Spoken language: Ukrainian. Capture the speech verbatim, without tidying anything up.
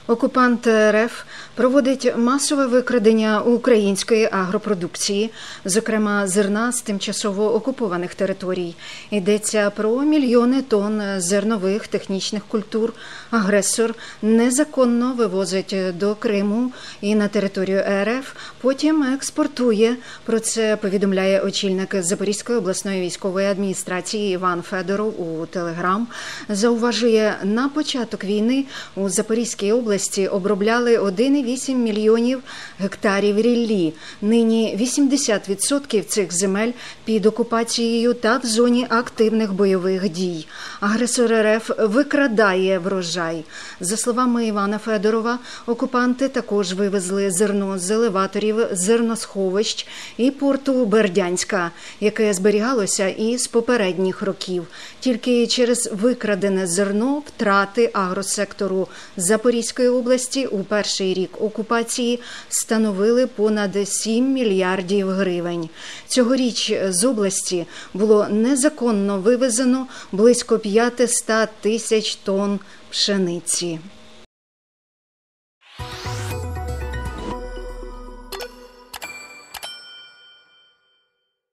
Окупант РФ проводить масове викрадення української агропродукції, зокрема зерна з тимчасово окупованих територій. Йдеться про мільйони тонн зернових технічних культур. Агресор незаконно вивозить до Криму і на територію РФ, потім експортує. Про це повідомляє очільник Запорізької обласної військової адміністрації Іван Федоров у Телеграм. Зауважує, на початок війни у Запорізькій області обробляли один цілих вісім мільйонів гектарів ріллі. Нині вісімдесят відсотків цих земель під окупацією та в зоні активних бойових дій. Агресор РФ викрадає врожай. За словами Івана Федорова, окупанти також вивезли зерно з елеваторів, зерносховищ і порту Бердянська, яке зберігалося і з попередніх років. Тільки через викрадене зерно втрати агросектору Запорізької області у перший рік окупації становили понад сім мільярдів гривень. Цьогоріч з області було незаконно вивезено близько п'ятсот тисяч тонн пшениці.